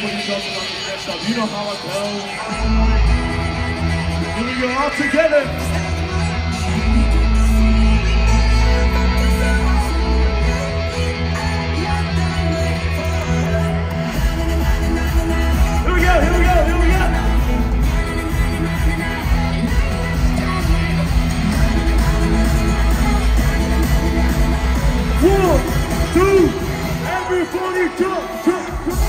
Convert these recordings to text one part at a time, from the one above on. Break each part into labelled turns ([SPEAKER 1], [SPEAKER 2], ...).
[SPEAKER 1] put yourself on this next up. You know how it goes. Here we go, all together. Here we go, here we go, here we go. 1, 2, everybody jump, jump, jump.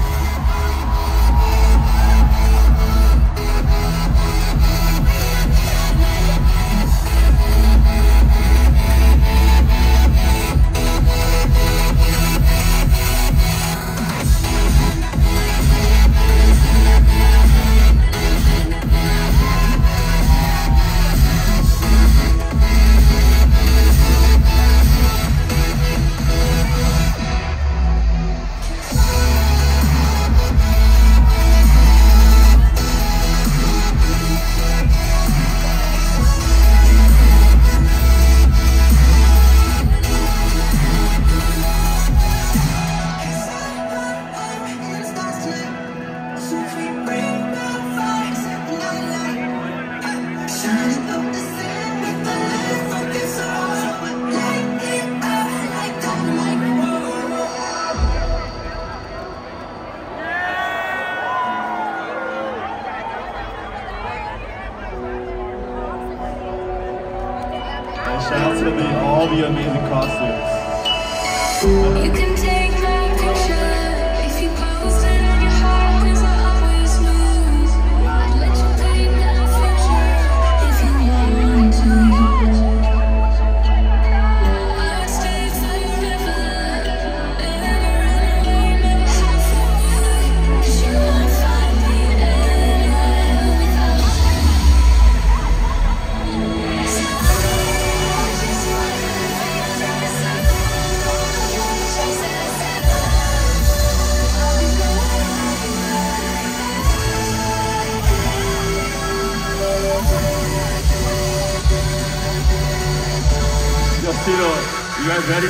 [SPEAKER 1] Shout out to all the amazing costumes.
[SPEAKER 2] You can take my picture if you post it on your heart, 'cause I always knew I'd let you paint that future if you want to. I would stay forever, never run away, never have to worry, 'cause you won't find me anywhere without you.
[SPEAKER 1] Justino, you guys ready?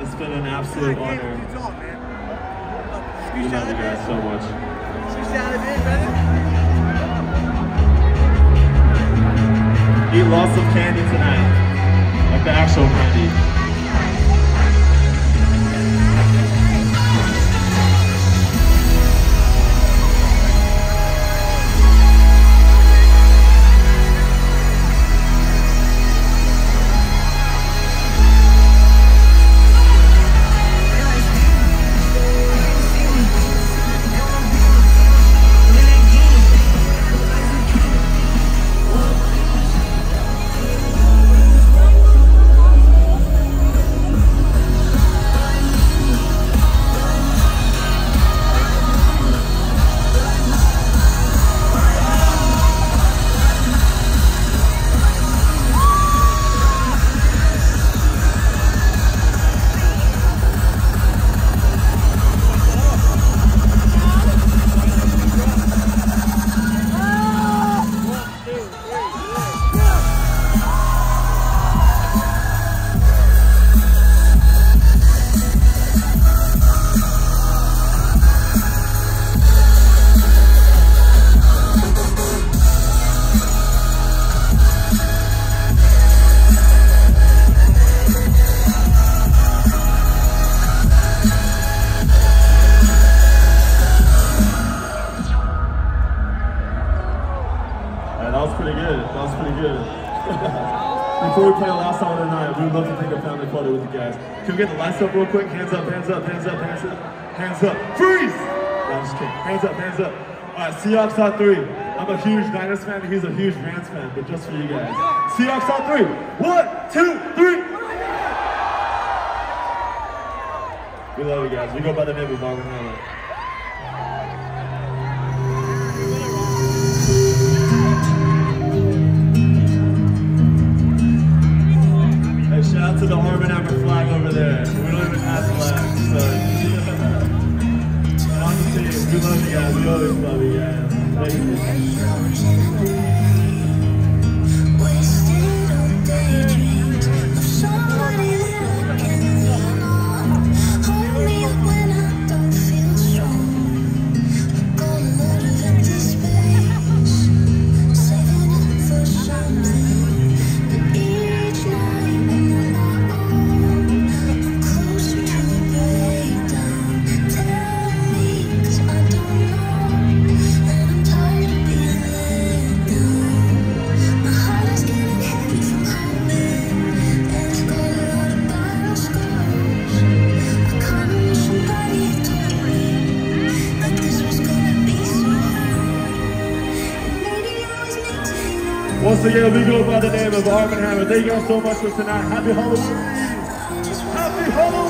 [SPEAKER 3] It's been an absolute honor. We love you guys so much. Eat lots of candy tonight, like the actual candy. Before we play the last song of the night, we would love to take a family photo with you guys. Can we get the lights up real quick? Hands up, hands up, hands up, hands up. Hands up. Freeze! No, I'm just kidding. Hands up, hands up. Alright, Seahawks on 3. I'm a huge Niners fan, he's a huge Rams fan, but just for you guys. Seahawks on 3. 1, 2, 3. We love you guys. We go by the name of ARMNHMR. Shout out to the ARMNHMR flag over there. We don't even have flags, so on the team, we love you guys. We always love you guys. Thank you.
[SPEAKER 2] Wasted on daydreams of somebody that I can lean on. Hold me up when I don't feel strong. Got a lot of empty space, saving it for something. But each night when I'm on my own, I'm closer to a breakdown. Tell me, 'cause I don't know, and I'm tired of being let down. My heart is getting heavy from holding, and it's got a lot of battle scars. I kinda wish somebody had told me that this was gonna be so hard, and maybe I was meant to hang on.
[SPEAKER 3] Once again, we go by the name of ARMNHMR. Thank you guys so much for tonight. Happy Halloween! Happy Halloween!